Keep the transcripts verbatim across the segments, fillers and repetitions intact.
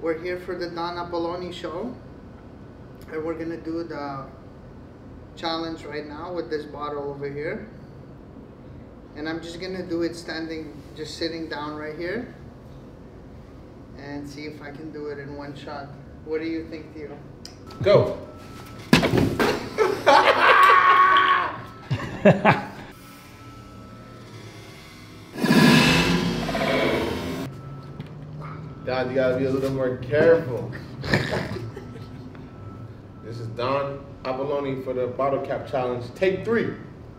We're here for the Don Appleoni show, and we're gonna do the challenge right now with this bottle over here. And I'm just gonna do it standing, just sitting down right here, and see if I can do it in one shot. What do you think, Theo? Go. Dad, you gotta be a little more careful. This is Don Appleoni for the bottle cap challenge. Take three.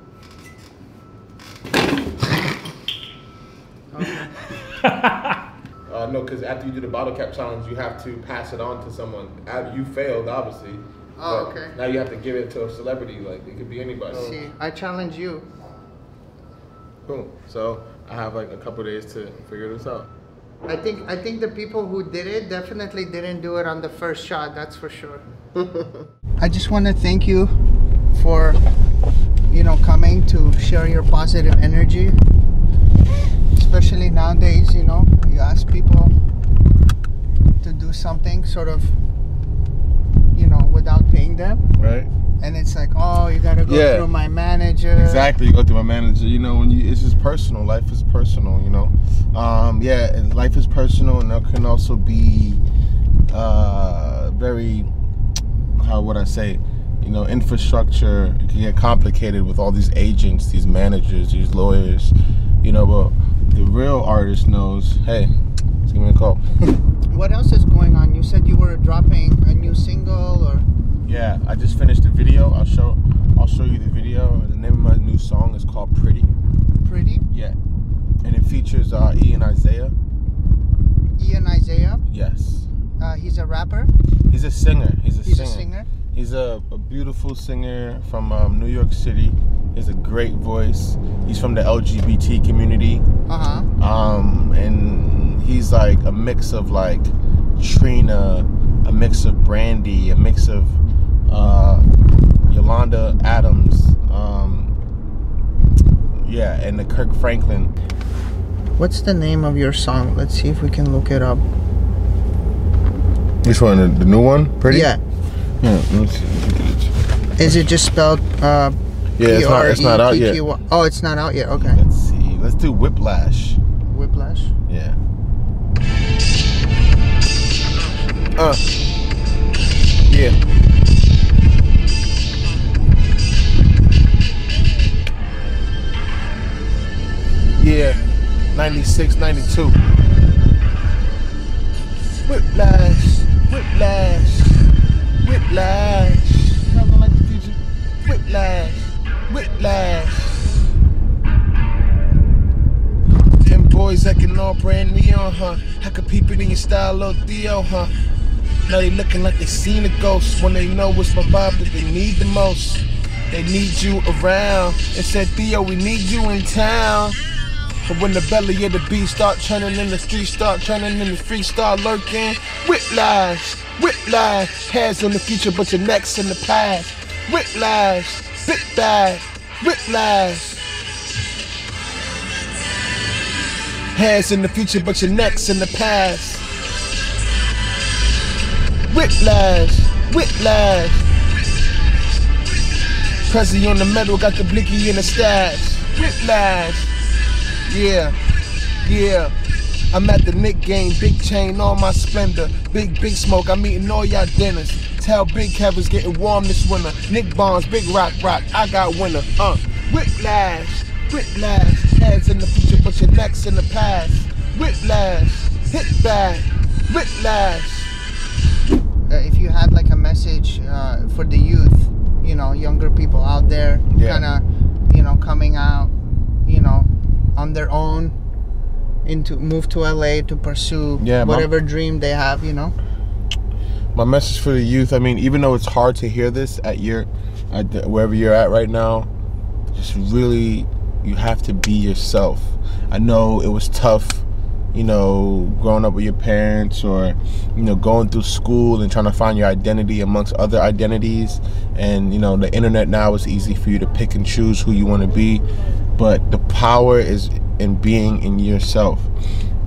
Okay. uh, no, because after you do the bottle cap challenge, you have to pass it on to someone. You failed, obviously. Oh, but okay. Now you have to give it to a celebrity. Like, it could be anybody. See, I challenge you. Cool. So I have like a couple days to figure this out. I think I think the people who did it definitely didn't do it on the first shot, that's for sure. I just want to thank you for, you know, coming to share your positive energy. Especially nowadays, you know, you ask people to do something sort of, you know, without paying them. Right. And it's like, oh, you gotta go Yeah. through my manager. Exactly, you go through my manager. You know, when you, it's just personal. Life is personal. You know, um, yeah, and life is personal, and there can also be uh, very, how would I say, you know, infrastructure. It can get complicated with all these agents, these managers, these lawyers. You know, but the real artist knows. Hey, let's give me a call. What else is going on? You said you were dropping a new single, or? Yeah, I just finished the video. I'll show I'll show you the video. The name of my new song is called Pretty. Pretty? Yeah. And it features uh, Ian Isaiah. Ian Isaiah? Yes. Uh, he's a rapper? He's a singer. He's a he's singer. a singer? He's a, a beautiful singer from um, New York City. He has a great voice. He's from the L G B T community. Uh-huh. Um, and he's like a mix of like Trina, a mix of Brandy, a mix of Uh, Yolanda Adams, um, yeah, and the Kirk Franklin. What's the name of your song? Let's see if we can look it up. Which one? The, the new one? Pretty? Yeah. Yeah. Let's see. Is it just spelled? Uh, yeah, it's not. It's not out yet. Oh, it's not out yet. Okay. Let's see. Let's do Whiplash. Whiplash. Yeah. Uh. Yeah. Yeah, ninety-six, ninety-two. Whiplash, whiplash, whiplash. Nothing like the future. Whiplash, whiplash. Them boys acting all brand neon, huh? I could peep it in your style, little Theo, huh? Now they looking like they seen a ghost when they know it's my vibe that they need the most. They need you around. They said, Theo, we need you in town. But when the belly of the beast start churning and the streets start churning and the free start lurking, whiplash, whiplash, heads on the future but your neck's in the past. Whiplash, bit bad, whiplash. Heads in the future but your neck's in the past. Whiplash, whiplash. Prezi on the metal, got the blicky in the stash. Whiplash. Yeah, yeah. I'm at the Nick game, big chain on my Splendor. Big, big smoke, I'm eating all y'all dinners. Tell Big Kevin's getting warm this winter. Nick Bonds, big rock, rock, I got winner. Uh, whiplash, whiplash. Heads in the future, but your neck's in the past. Whiplash, hit back, whiplash. Uh, if you had like a message uh, for the youth, you know, younger people out there, yeah. kind of, you know, coming out, you know, on their own, into move to L A to pursue yeah, whatever my, dream they have, you know. My message for the youth, I mean, even though it's hard to hear this at your, at the, wherever you're at right now, just really, you have to be yourself. I know it was tough, you know, growing up with your parents, or, you know, going through school and trying to find your identity amongst other identities. And, you know, the internet now is easy for you to pick and choose who you want to be. But the power is in being in yourself.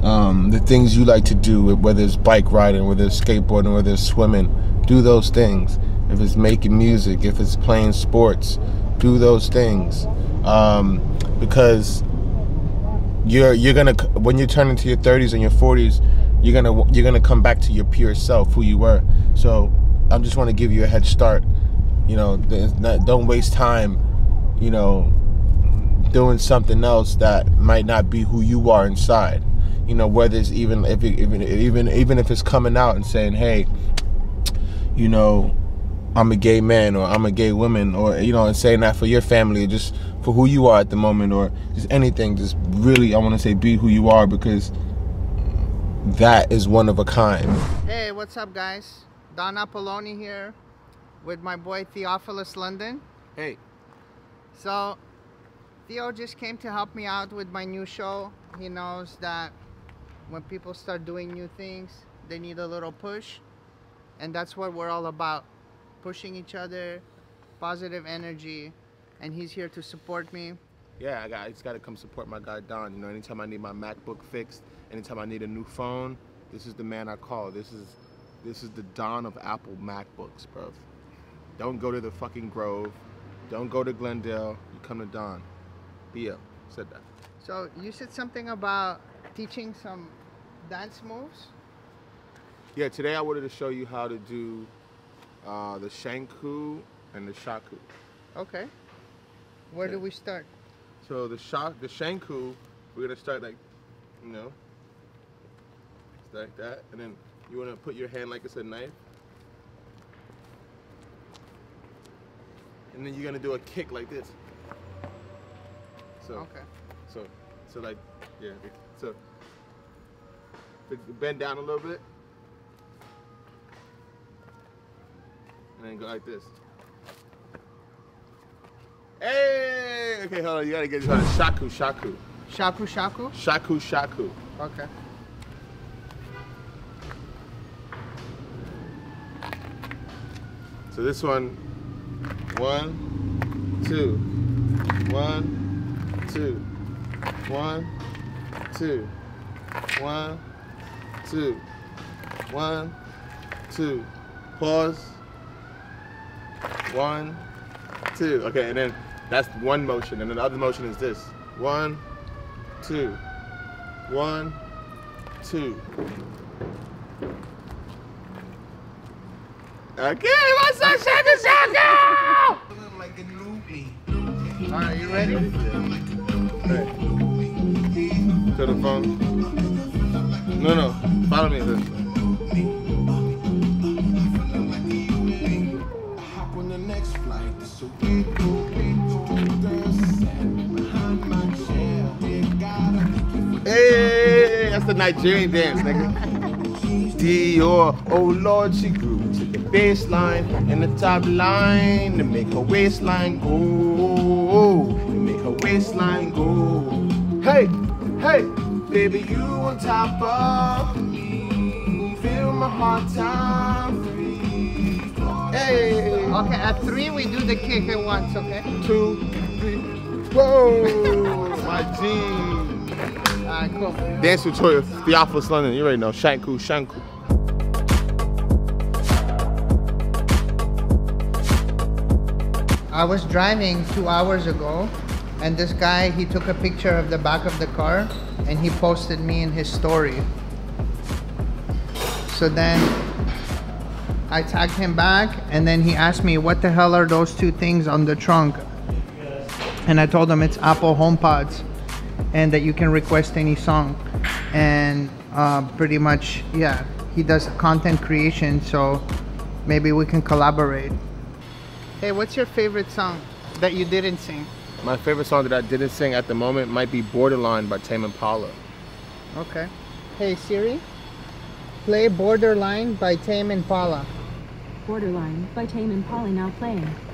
Um, the things you like to do, whether it's bike riding, whether it's skateboarding, whether it's swimming, do those things. If it's making music, if it's playing sports, do those things. Um, because you're you're gonna, when you turn into your thirties and your forties, you're gonna you're gonna come back to your pure self, who you were. So I just want to give you a head start. You know, don't waste time, you know, doing something else that might not be who you are inside. You know, whether it's even if it, even even even if it's coming out and saying, hey, you know, I'm a gay man, or I'm a gay woman, or, you know, and saying that for your family, or just for who you are at the moment, or just anything. Just really, I want to say, be who you are, because that is one of a kind. Hey, what's up, guys? Don Appleoni here with my boy Theophilus London. Hey. So Theo just came to help me out with my new show. He knows that when people start doing new things, they need a little push, and that's what we're all about. Pushing each other, positive energy, and he's here to support me. Yeah, I got I just got to come support my guy Don. You know, anytime I need my MacBook fixed, anytime I need a new phone, this is the man I call. This is this is the Don of Apple MacBooks, bro. Don't go to the fucking Grove. Don't go to Glendale. You come to Don. B L said that. So you said something about teaching some dance moves? Yeah, today I wanted to show you how to do uh, the Shanku and the Shaku. Okay. Where yeah. do we start? So the shak, the Shanku, we're gonna start like, you know, like that, and then you wanna put your hand like it's a knife, and then you're gonna do a kick like this. So, okay. So, so like, yeah. So, bend down a little bit, and then go like this. Hey! Okay, hold on. You gotta get this on. Shaku, shaku. Shaku, shaku? Shaku, shaku. Okay. So this one, one, two, one, two, one, two, one, two, one, two. Pause. One, two. Okay, and then that's one motion, and then the other motion is this. One, two, one, two. Okay, what's up, Shaka Shaka? Alright, you ready? Hey. To the phone. No, no, follow me this. Hey, that's the Nigerian dance, nigga. Dior, oh Lord, she grew to the baseline and the top line to make her waistline go, to make her waistline go. Hey, hey, baby, you on top of me, feel my heart time free. Hey. Okay, at three we do the kick at once, okay? Two, three, whoa, my G. Alright, cool. Dance tutorial, Theophilus London, you already know, Shanku, Shanku. I was driving two hours ago, and this guy, he took a picture of the back of the car, and he posted me in his story. So then I tagged him back, and then he asked me, what the hell are those two things on the trunk? And I told him it's Apple HomePods, and that you can request any song. And uh, pretty much, yeah, he does content creation, so maybe we can collaborate. Hey, what's your favorite song that you didn't sing? My favorite song that I didn't sing at the moment might be Borderline by Tame Impala. Okay. Hey Siri, play Borderline by Tame Impala. Borderline by Tame Impala now playing.